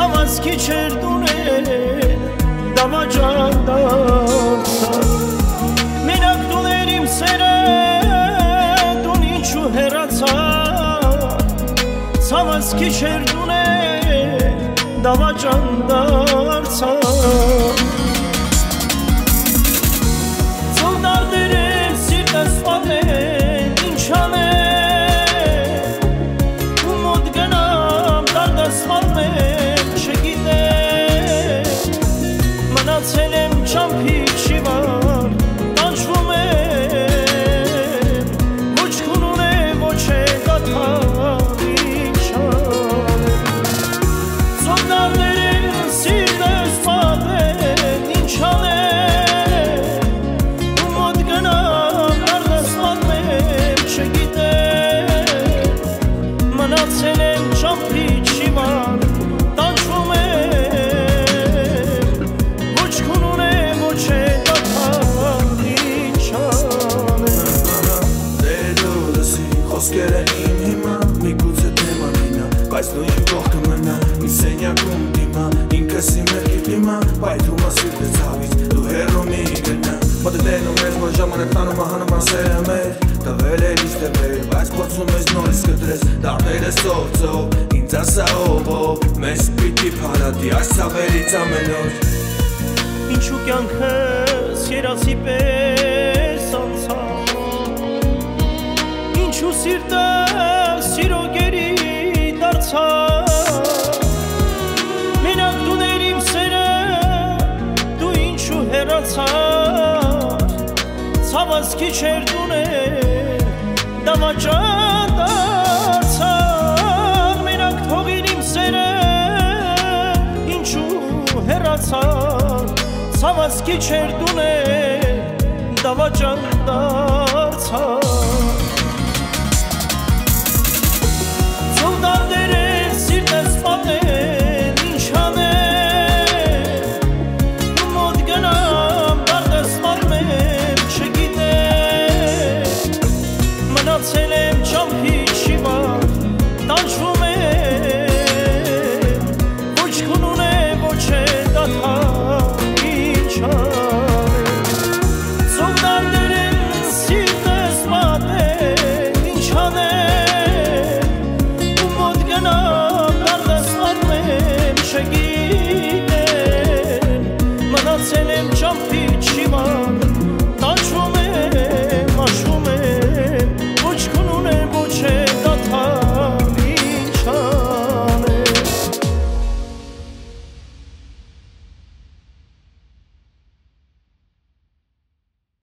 Ցավաս քիչ էր դունել դավաճան դարձա Մենակ դուներ իմ սերը դուն ինչու հեռացա Ցավաս քիչ էր դունել դավաճան դարձա Ծննդարները սիրտս պատեն ինչ անեմ ու մոտ գնամ դարդս մարմեն չգիտեմ Մնացել եմ ճամփի շիվար տանջվում եմ ոչ քունուն է ոչ է գաթար ինչ անեմ Ծննդարները սիրտս պատեն ինչ անեմ ու մոտ գնամ դարդս մարմեն չգիտեմ Մնացել եմ ճամփի շիվար տանջվում եմ ոչ քունուն է ոչ է գաթար ինչ անեմ Խոսքերը իմ հիմա միգուցե թեման լինա Բայց դու իմ կողքը մնա մի սենյակում դիմա Ինքս իմ երկիր դիմա Պայթում ասիրտը ցավից դու հեռու մի գնա Մոտը տենում ես որ ժամանակ տանում ահանում ասերը մեր Տվել էր իշտ է վեր Բայց փորձում ես նորից կտրես Դարներ ես ով Ինձ ասա ով Մեզ պիտի փարատի այս ցավերից ամեն օր Ինչու կյանքս երազի պես անցավ Ինչու սիրտս սիրո գերի դարձավ Մենակ դուներ իմ սերը դու ինչու հեռացար Ցավաս քիչ էր դուներ դավաճան դարձավ Մենակ թողիր իմ սերը ինչու հեռացար Ցավաս քիչ էր դուներ դավաճան դարձավ